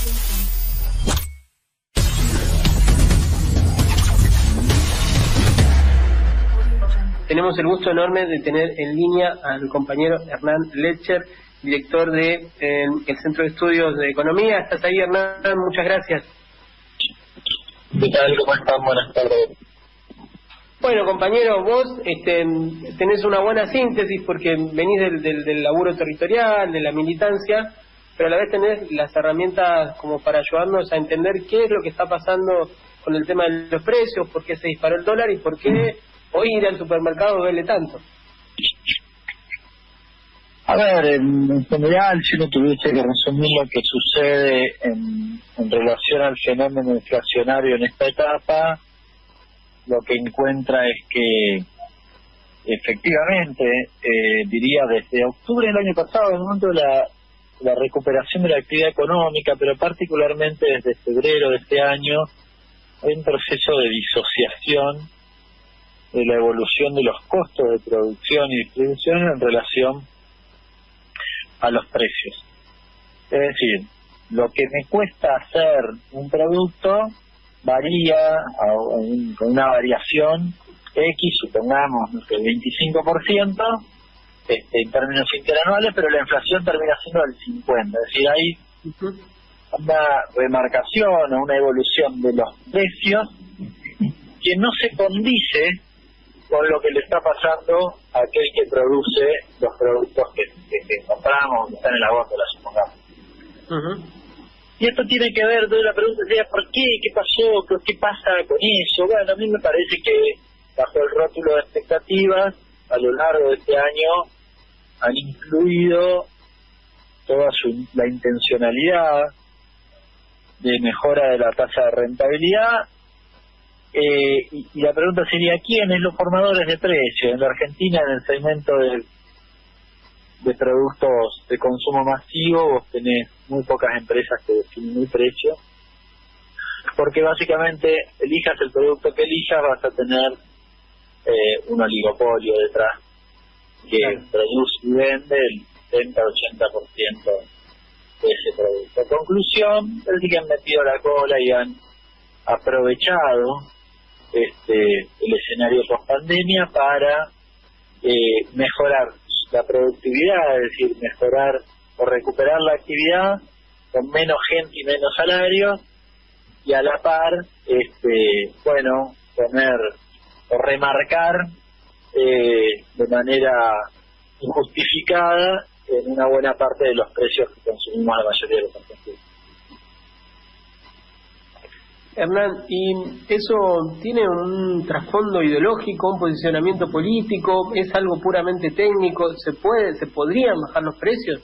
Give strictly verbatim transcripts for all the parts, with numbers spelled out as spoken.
Tenemos el gusto enorme de tener en línea al compañero Hernán Letcher, director de eh, el Centro de Estudios de Economía. ¿Estás ahí, Hernán? Muchas gracias. ¿Qué tal? ¿Cómo están? Buenas tardes. Bueno, compañero, vos este, tenés una buena síntesis porque venís del, del, del laburo territorial, de la militancia, pero a la vez tenés las herramientas como para ayudarnos a entender qué es lo que está pasando con el tema de los precios, por qué se disparó el dólar y por qué hoy ir al supermercado duele tanto. A ver, en, en general, si uno tuviese que resumir lo que sucede en, en relación al fenómeno inflacionario en esta etapa, lo que encuentra es que efectivamente, eh, diría desde octubre del año pasado, en el momento de la, la recuperación de la actividad económica, pero particularmente desde febrero de este año, hay un proceso de disociación de la evolución de los costos de producción y distribución en relación a los precios. Es decir, lo que me cuesta hacer un producto varía a un, con una variación X, supongamos, no sé, veinticinco por ciento este, en términos interanuales, pero la inflación termina siendo del cincuenta por ciento. Es decir, hay una remarcación o una evolución de los precios que no se condice con lo que le está pasando a aquel que produce los productos que, que, que compramos, que están en la góndola, supongamos. Uh-huh. Y esto tiene que ver, entonces la pregunta sería, ¿por qué? ¿Qué pasó? ¿Qué pasa con eso? Bueno, a mí me parece que bajo el rótulo de expectativas, a lo largo de este año, han incluido toda su, la intencionalidad de mejora de la tasa de rentabilidad. Eh, y, y la pregunta sería, ¿quiénes los formadores de precios? En la Argentina, en el segmento de, de productos de consumo masivo, vos tenés muy pocas empresas que definen el precio, porque básicamente, elijas el producto que elijas, vas a tener eh, un oligopolio detrás que claro. produce y vende el setenta a ochenta por ciento de ese producto. Conclusión, es que han metido la cola y han aprovechado este el escenario post pandemia para eh, mejorar la productividad, es decir, mejorar o recuperar la actividad con menos gente y menos salarios, y a la par este bueno poner o remarcar eh, de manera injustificada en una buena parte de los precios que consumimos la mayoría de los argentinos. Hernán, ¿y eso tiene un trasfondo ideológico, un posicionamiento político? ¿Es algo puramente técnico? ¿Se puede, se podrían bajar los precios?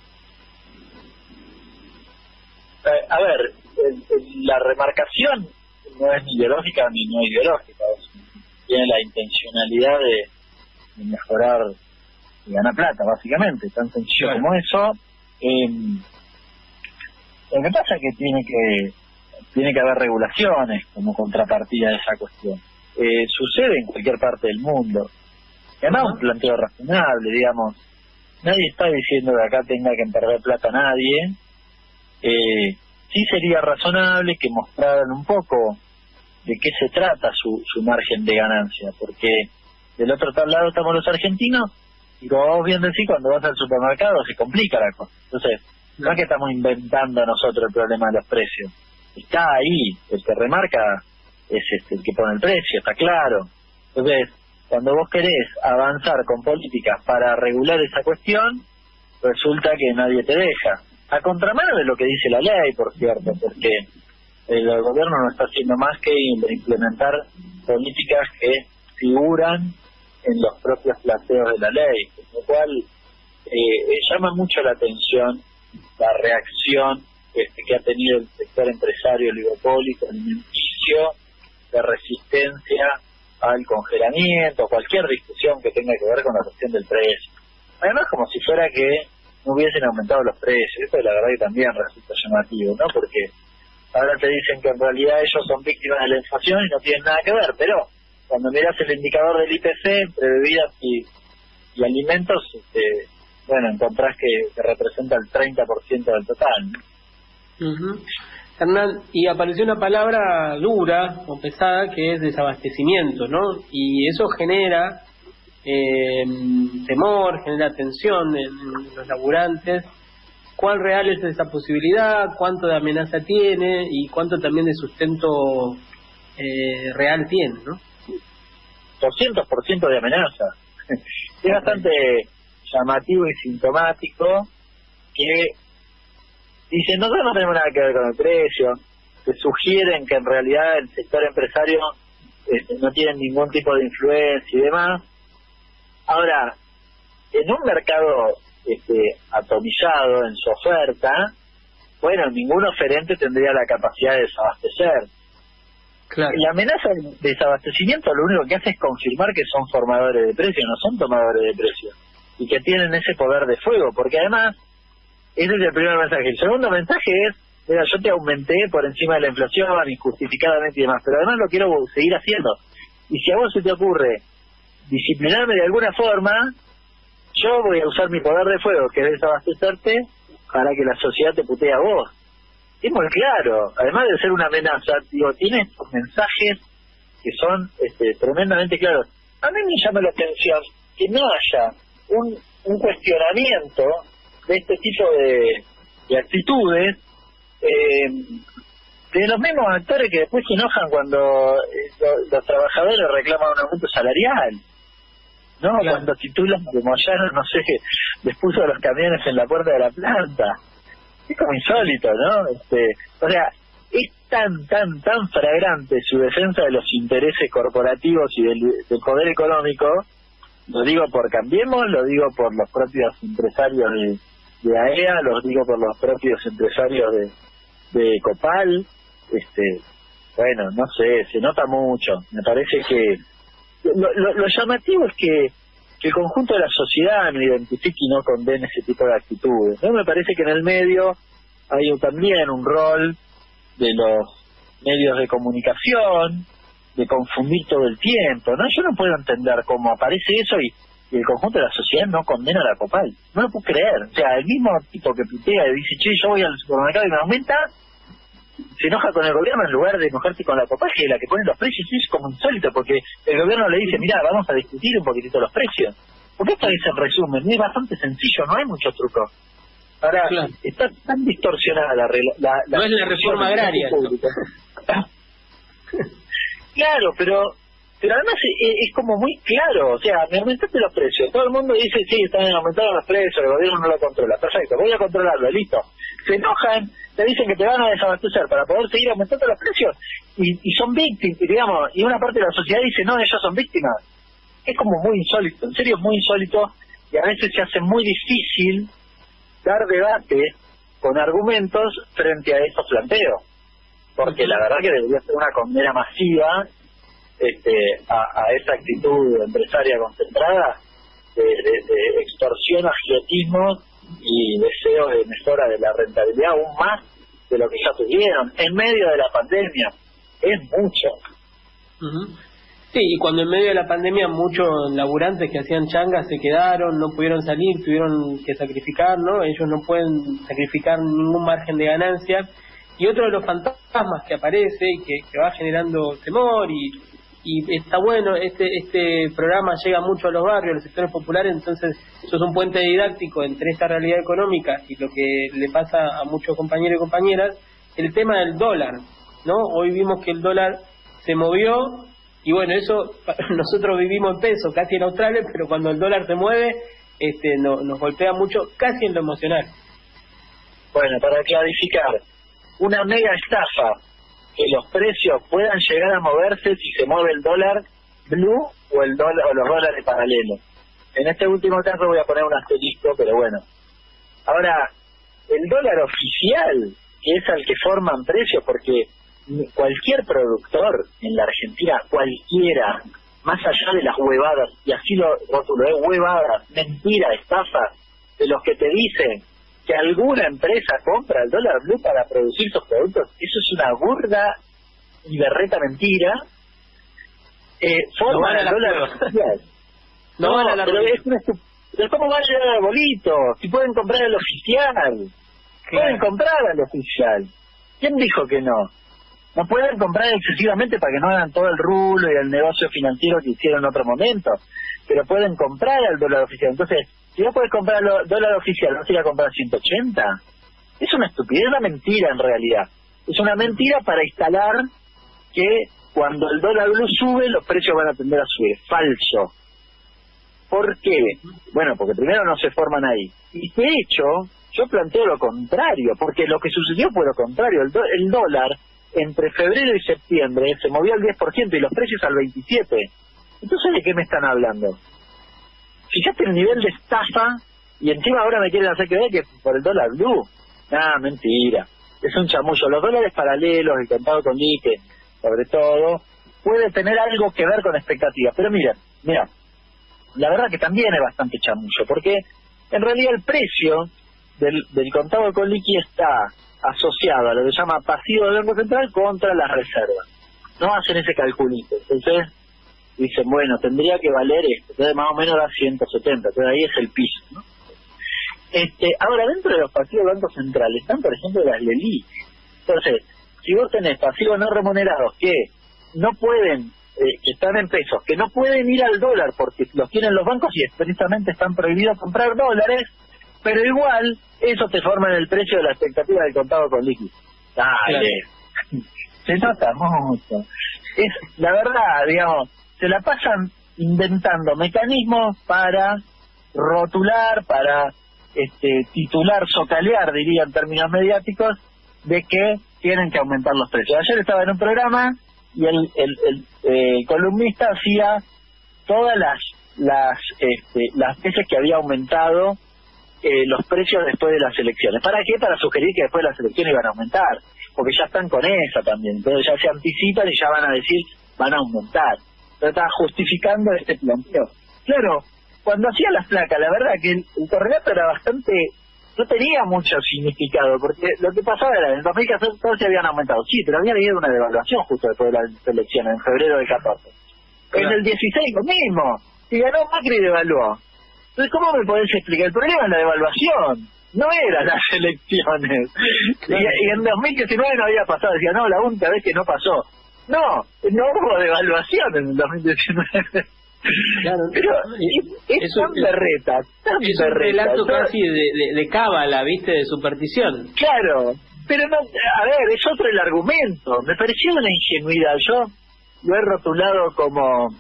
Eh, a ver, el, el, la remarcación no es ni ideológica ni no ideológica. Tiene la intencionalidad de, de mejorar y ganar plata, básicamente, tan sencillo claro. como eso. Eh, lo que pasa es que tiene que tiene que haber regulaciones como contrapartida de esa cuestión. Eh, sucede en cualquier parte del mundo. Además, uh-huh. un planteo razonable, digamos. Nadie está diciendo que acá tenga que perder plata nadie. Eh, sí sería razonable que mostraran un poco de qué se trata su, su margen de ganancia, porque del otro lado estamos los argentinos, y como vos bien decís, cuando vas al supermercado se complica la cosa. Entonces, uh-huh. no es que estamos inventando nosotros el problema de los precios. Está ahí, el que remarca es este, el que pone el precio, está claro. Entonces, cuando vos querés avanzar con políticas para regular esa cuestión, resulta que nadie te deja. A contramano de lo que dice la ley, por cierto, porque el gobierno no está haciendo más que implementar políticas que figuran en los propios planteos de la ley, con lo cual eh, llama mucho la atención la reacción Este, que ha tenido el sector empresario oligopólico alimenticio de resistencia al congelamiento, cualquier discusión que tenga que ver con la cuestión del precio. Además, como si fuera que no hubiesen aumentado los precios. Esto la verdad que también resulta llamativo, ¿no? Porque ahora te dicen que en realidad ellos son víctimas de la inflación y no tienen nada que ver, pero cuando miras el indicador del I P C entre bebidas y, y alimentos, este, bueno, encontrás que, que representa el treinta por ciento del total, ¿no? Uh-huh. Hernán, y apareció una palabra dura o pesada que es desabastecimiento, ¿no? Y eso genera eh, temor, genera tensión en, en los laburantes. ¿Cuál real es esa posibilidad? ¿Cuánto de amenaza tiene? Y cuánto también de sustento eh, real tiene, ¿no? doscientos por ciento de amenaza. Es bastante llamativo y sintomático que dicen, nosotros no tenemos nada que ver con el precio, que sugieren que en realidad el sector empresario este, no tiene ningún tipo de influencia y demás. Ahora, en un mercado este, atomizado en su oferta, bueno, ningún oferente tendría la capacidad de desabastecer. Claro. La amenaza de desabastecimiento lo único que hace es confirmar que son formadores de precios, no son tomadores de precios, y que tienen ese poder de fuego, porque además, ese es el primer mensaje. El segundo mensaje es, mira, yo te aumenté por encima de la inflación injustificadamente y demás, pero además lo quiero seguir haciendo. Y si a vos se te ocurre disciplinarme de alguna forma, yo voy a usar mi poder de fuego, que es desabastecerte, para que la sociedad te putee a vos. Es muy claro, además de ser una amenaza, digo, tiene estos mensajes que son este, tremendamente claros. A mí me llama la atención que no haya un, un cuestionamiento de este tipo de, de actitudes eh, de los mismos actores que después se enojan cuando eh, lo, los trabajadores reclaman un aumento salarial, ¿no? Claro. Cuando titulan que Moyano, no sé, les puso los camiones en la puerta de la planta. Es como insólito, ¿no? Este, o sea, es tan, tan, tan flagrante su defensa de los intereses corporativos y del, del poder económico, lo digo por Cambiemos, lo digo por los propios empresarios de, de A E A, lo digo por los propios empresarios de, de Copal, este, bueno, no sé, se nota mucho. Me parece que lo, lo, lo llamativo es que que el conjunto de la sociedad no identifique y no condene ese tipo de actitudes, ¿no? Me parece que en el medio hay también un rol de los medios de comunicación, de confundir todo el tiempo, ¿no? Yo no puedo entender cómo aparece eso y, y el conjunto de la sociedad no condena a la Copal. No lo puedo creer. O sea, el mismo tipo que putea y dice, che, yo voy al supermercado y me aumenta, se enoja con el gobierno en lugar de enojarse con la Copal, que es la que pone los precios. Es como insólito, porque el gobierno le dice, mira, vamos a discutir un poquitito los precios. Porque esto es en resumen, es bastante sencillo, no hay mucho truco. Ahora, claro, está tan distorsionada la... la, la no es la reforma agraria. Claro, pero pero además es, es como muy claro, o sea, me aumentaste los precios. Todo el mundo dice, sí, están aumentando los precios, el gobierno no lo controla. Perfecto, voy a controlarlo, listo. Se enojan, te dicen que te van a desabastecer para poder seguir aumentando los precios y, y son víctimas, digamos, y una parte de la sociedad dice, no, ellos son víctimas. Es como muy insólito, en serio es muy insólito, y a veces se hace muy difícil dar debate con argumentos frente a estos planteos, porque la verdad que debería ser una condena masiva este, a, a esa actitud empresaria concentrada de, de, de extorsión, agiotismo y deseo de mejora de la rentabilidad aún más de lo que ya tuvieron en medio de la pandemia. Es mucho. Uh-huh. Sí, y cuando en medio de la pandemia muchos laburantes que hacían changas se quedaron, no pudieron salir, tuvieron que sacrificar, ¿no? Ellos no pueden sacrificar ningún margen de ganancia. Y otro de los fantasmas que aparece y que, que va generando temor y, y está bueno, este este programa llega mucho a los barrios, a los sectores populares, entonces eso es un puente didáctico entre esta realidad económica y lo que le pasa a muchos compañeros y compañeras, el tema del dólar, ¿no? Hoy vimos que el dólar se movió. Y bueno, eso nosotros vivimos en peso, casi en Australia, pero cuando el dólar se mueve, este, no, nos golpea mucho, casi en lo emocional. Bueno, para clarificar, una mega estafa, que los precios puedan llegar a moverse si se mueve el dólar blue o el dólar o los dólares paralelos. En este último caso voy a poner un asterisco, pero bueno. Ahora, el dólar oficial, que es al que forman precios, porque cualquier productor en la Argentina, cualquiera, más allá de las huevadas, y así lo rótulo, es huevadas, mentira, estafa, de los que te dicen que alguna empresa compra el dólar blue para producir sus productos, eso es una burda y berreta mentira. Eh, forman no el dólar oficial. No, no van a la pero es una estup... pero ¿cómo va a llegar al bolito? Si pueden comprar el oficial, claro. Pueden comprar al oficial. ¿Quién dijo que no? No pueden comprar excesivamente para que no hagan todo el rulo y el negocio financiero que hicieron en otro momento, pero pueden comprar al dólar oficial. Entonces, si no puedes comprar el dólar oficial, ¿no se irá a comprar ciento ochenta? Es una estupidez, es una mentira en realidad. Es una mentira para instalar que cuando el dólar blue sube, los precios van a tender a subir. Falso. ¿Por qué? Bueno, porque primero no se forman ahí. Y de hecho, yo planteo lo contrario, porque lo que sucedió fue lo contrario. El, do el dólar, entre febrero y septiembre, se movió al diez por ciento y los precios al veintisiete por ciento. Entonces, ¿de qué me están hablando? Fíjate el nivel de estafa, y encima ahora me quieren hacer creer que por el dólar blue. Ah, mentira. Es un chamullo. Los dólares paralelos, el contado con lique, sobre todo, puede tener algo que ver con expectativas. Pero mira, mira, la verdad que también es bastante chamullo, porque en realidad el precio del, del contado con liqui está asociado a lo que se llama pasivo del Banco Central contra las reservas. No hacen ese calculito. Entonces dicen, bueno, tendría que valer esto. Entonces más o menos da ciento setenta. Entonces ahí es el piso, ¿no? Este, ahora, dentro de los pasivos del Banco Central están, por ejemplo, las LELIQ. Entonces, si vos tenés pasivos no remunerados que no pueden, eh, que están en pesos, que no pueden ir al dólar porque los tienen los bancos y expresamente están prohibidos comprar dólares, pero igual eso te forma en el precio de la expectativa del contado con liqui. Dale. Claro. Se nota mucho. Es, la verdad, digamos, se la pasan inventando mecanismos para rotular, para este titular, socalear, diría en términos mediáticos, de que tienen que aumentar los precios. Ayer estaba en un programa y el, el, el eh, columnista hacía todas las las este, las veces que había aumentado eh, los precios después de las elecciones. ¿Para qué? Para sugerir que después de las elecciones iban a aumentar, porque ya están con esa también. Entonces ya se anticipan y ya van a decir, van a aumentar. Pero estaba justificando este planteo. Claro, cuando hacía las placas, la verdad que el, el correlato era bastante, no tenía mucho significado, porque lo que pasaba era, en dos mil catorce habían aumentado, sí, pero había habido una devaluación justo después de las elecciones, en febrero del catorce. Claro. En el dieciséis lo mismo, y ganó Macri y devaluó. Entonces, ¿cómo me podés explicar? El problema es la devaluación, no eran las elecciones. Claro. Y, y en dos mil diecinueve no había pasado, decía, no, la única vez que no pasó. No, no hubo devaluación en el dos mil diecinueve. Claro, pero es, es tan berreta, tan es berreta, un relato ¿no? casi de, de, de cábala, ¿viste? De superstición. Claro, pero no, a ver, es otro el argumento. Me pareció una ingenuidad. Yo lo he rotulado como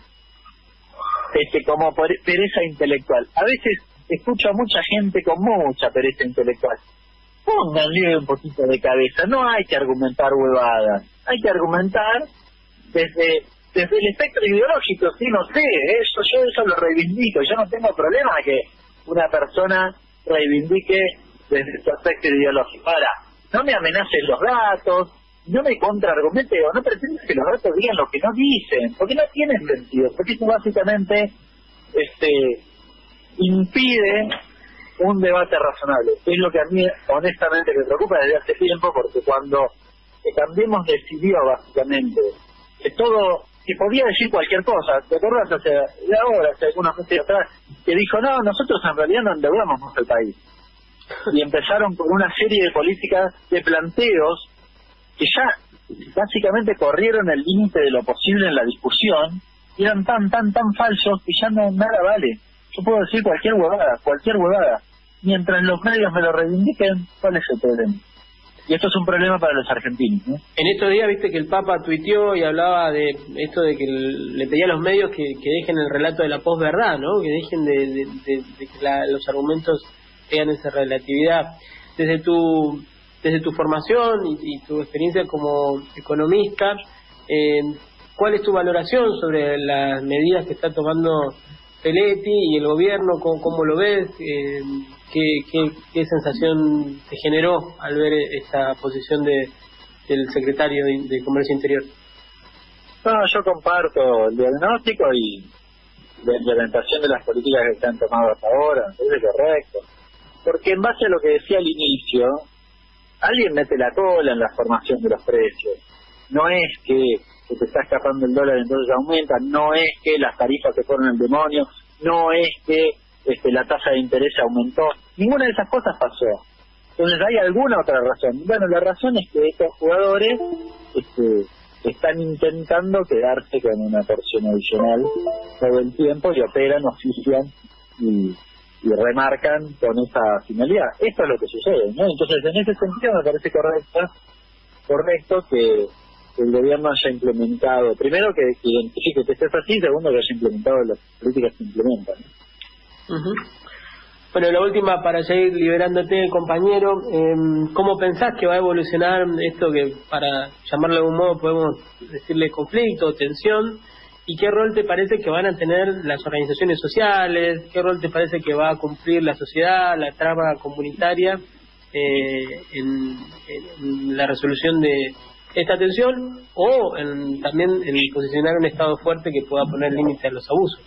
este como pereza intelectual. A veces escucho a mucha gente con mucha pereza intelectual. Pónganle un poquito de cabeza. No hay que argumentar huevadas. Hay que argumentar desde desde el espectro ideológico. Sí, no sé, eso yo eso lo reivindico. Yo no tengo problema de que una persona reivindique desde su aspecto ideológico. Ahora, no me amenacen los datos, no me contraargumente o no pretendas que los datos digan lo que no dicen, porque no tiene sentido, porque eso básicamente este impide un debate razonable. Es lo que a mí honestamente me preocupa desde hace tiempo, porque cuando eh, Cambiemos decidió básicamente que todo, que podía decir cualquier cosa, ¿te acordás hace, de ahora, hace algunos meses atrás, que dijo, no, nosotros en realidad no endeudamos más el país? Y empezaron con una serie de políticas, de planteos, que ya básicamente corrieron el límite de lo posible en la discusión, y eran tan, tan, tan falsos que ya no nada vale. Yo puedo decir cualquier huevada, cualquier huevada. Mientras los medios me lo reivindiquen, ¿cuál es el problema? Y esto es un problema para los argentinos, ¿no? En estos días viste que el Papa tuiteó y hablaba de esto de que le pedía a los medios que, que dejen el relato de la posverdad, ¿no? Que dejen de, de, de, de que la, los argumentos tengan esa relatividad. Desde tu desde tu formación y, y tu experiencia como economista, eh, ¿cuál es tu valoración sobre las medidas que está tomando Feletti y el gobierno? ¿Cómo, cómo lo ves? Eh, ¿qué, qué, ¿Qué sensación te generó al ver esta posición de del secretario de, de Comercio Interior? No, yo comparto el diagnóstico y la implementación de las políticas que se han tomado hasta ahora, es correcto. Porque en base a lo que decía al inicio, alguien mete la cola en la formación de los precios. No es que se te está escapando el dólar entonces aumenta, no es que las tarifas se fueron al demonio, no es que este, la tasa de interés aumentó. Ninguna de esas cosas pasó. Entonces, ¿hay alguna otra razón? Bueno, la razón es que estos jugadores este, están intentando quedarse con una porción adicional todo el tiempo y operan, ofician y, y remarcan con esa finalidad. Esto es lo que sucede, ¿no? Entonces, en ese sentido me parece correcto, correcto que el gobierno haya implementado, primero que, que identifique que esto es así, segundo que haya implementado las políticas que implementan, ¿no? Uh-huh. Bueno, la última para seguir liberándote, compañero, eh, ¿cómo pensás que va a evolucionar esto que, para llamarlo de algún modo, podemos decirle conflicto, tensión? ¿Y qué rol te parece que van a tener las organizaciones sociales? ¿Qué rol te parece que va a cumplir la sociedad, la trama comunitaria eh, en, en la resolución de esta tensión o en, también en posicionar un Estado fuerte que pueda poner límite a los abusos?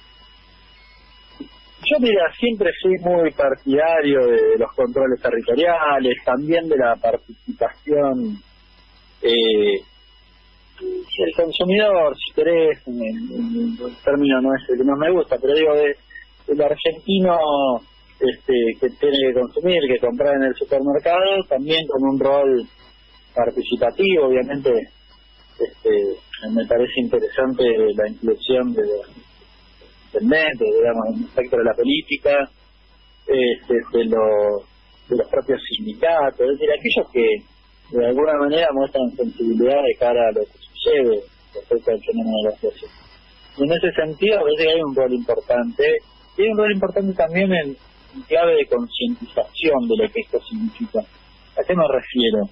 Yo, mira, siempre fui muy partidario de los controles territoriales, también de la participación eh, del consumidor, si querés, en el, en el término no es el que no me gusta, pero digo, de, del argentino este, que tiene que consumir, que comprar en el supermercado, también con un rol participativo. Obviamente este, me parece interesante la inclusión de los intendentes, digamos, en el sector de la política, este, de, los, de los propios sindicatos, es decir, aquellos que de alguna manera muestran sensibilidad de cara a lo que sucede respecto al fenómeno de la situación. Y en ese sentido, a veces hay un rol importante, y hay un rol importante también en, en clave de concientización de lo que esto significa. ¿A qué me refiero?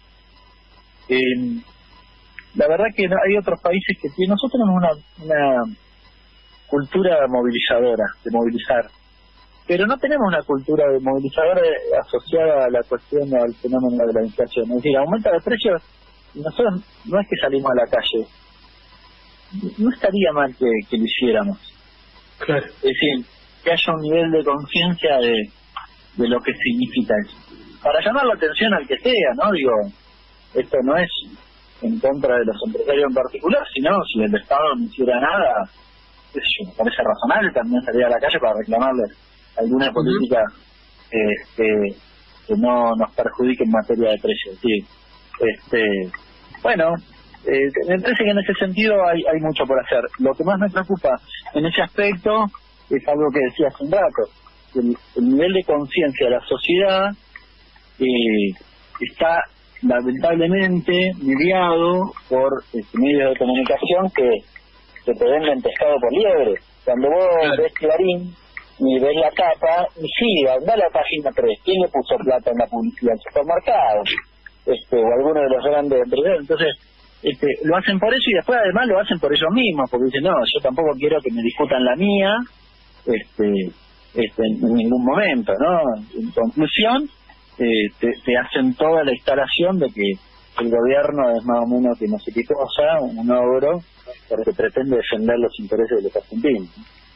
Eh, la verdad que hay otros países que tienen, nosotros tenemos una, una cultura movilizadora, de movilizar, pero no tenemos una cultura de movilizadora asociada a la cuestión al fenómeno de la inflación. Es decir, aumenta los precios y nosotros no es que salimos a la calle, no estaría mal que, que lo hiciéramos. Claro. Es decir, que haya un nivel de conciencia de, de lo que significa eso, para llamar la atención al que sea, ¿no? Digo, esto no es en contra de los empresarios en particular, sino si el Estado no hiciera nada, qué sé yo, me parece razonable también salir a la calle para reclamarle alguna política este, que no nos perjudique en materia de precios. Sí. Este, bueno, eh, me parece que en ese sentido hay, hay mucho por hacer. Lo que más me preocupa en ese aspecto es algo que decía hace un rato, el, el nivel de conciencia de la sociedad eh, está lamentablemente mediado por este, medios de comunicación que, que te venden pescado por liebre. Cuando vos claro. ves Clarín y ves la capa, y sí, anda a la página tres, ¿quién le puso plata en la publicidad? El supermercado, este, o alguno de los grandes empresarios. Entonces, este, lo hacen por eso y después además lo hacen por ellos mismos, porque dicen, no, yo tampoco quiero que me discutan la mía, este, este, en ningún momento, ¿no? En conclusión, Eh, te, te hacen toda la instalación de que el gobierno es más o menos que no sé qué cosa, un ogro, porque pretende defender los intereses de los argentinos.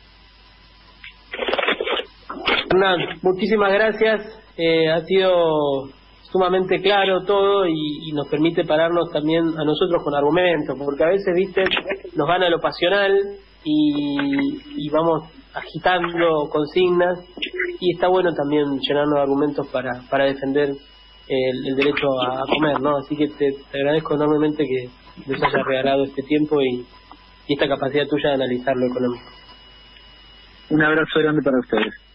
Hernán, muchísimas gracias, eh, ha sido sumamente claro todo y, y nos permite pararnos también a nosotros con argumentos, porque a veces, viste, nos gana lo pasional y, y vamos agitando consignas, y está bueno también llenarnos de argumentos para para defender el, el derecho a comer, ¿no? Así que te, te agradezco enormemente que nos hayas regalado este tiempo y, y esta capacidad tuya de analizar lo económico. Un abrazo grande para ustedes.